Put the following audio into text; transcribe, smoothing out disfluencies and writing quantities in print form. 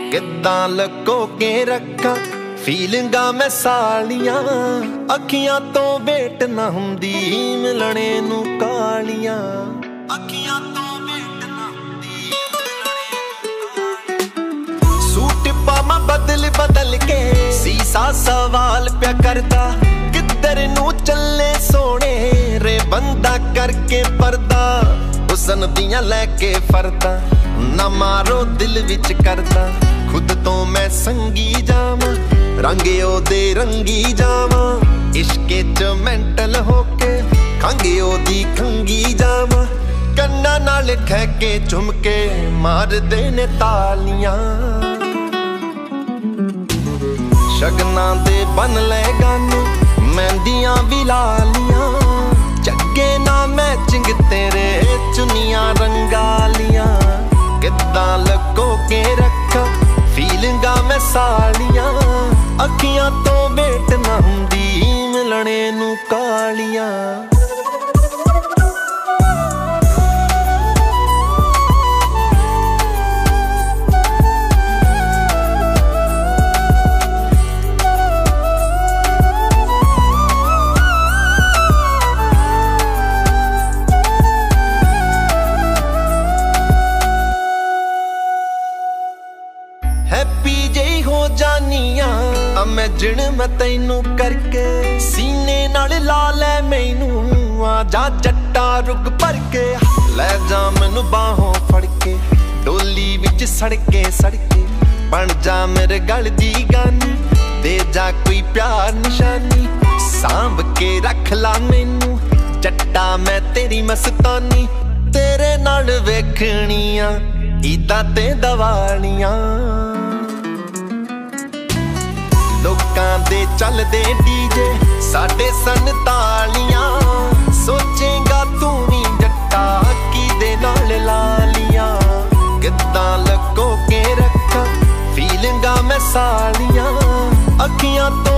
किद्दां लको के रखा फीलिंगा मैं सालियां अखियां तो वेट ना हुंदी मिलने नू कालियां अखियां तो वेट ना हुंदी सूट पामा बदल बदल के सीसा सवाल प्या करदा किधर नू चले सोने रे बंदा करके पर्दा हुसन दियां लैके फरदा ना मारो दिल विच करदा खुद तो मैं संगी जावां रंगे ओदे रंगी जावां इश्के च मेंटल होके खंगे ओदी खंगी जावां कन्ना नाल खह के झुमके मार दे ने तालियां शगना दे बन ले गाने मेहंदियां भी लालियां चगे ना मैचिंग तेरे चुनियां रंगालियां किद्दां लको के रखा फीलिंगा मैं सालियां अखियां तो वेट ना हुंदी मिलने नू कालियां हैप्पी जेही हो जानियां इमेजिन मैं तैनू करके सीने नाल ला ले मैनू आ जा जट्टा रुग भर के ले जा मैनू बाहों फड़ के डोली विच सड़के सड़के बन जा मेरे गल दी गानी दे जा कोई प्यार निशानी सांभ के रख ला मैनू जट्टा मैं तेरी मस्तानी तेरे नाल वेखणियां ईदां ते दवालियां लोकां दे चलदे डीजे साडे सन तालियां सोचेगा तू भी जट्टा किदे नाल लालियां किद्दां लको के रखा फीलिंगा मैं सालियां अखियां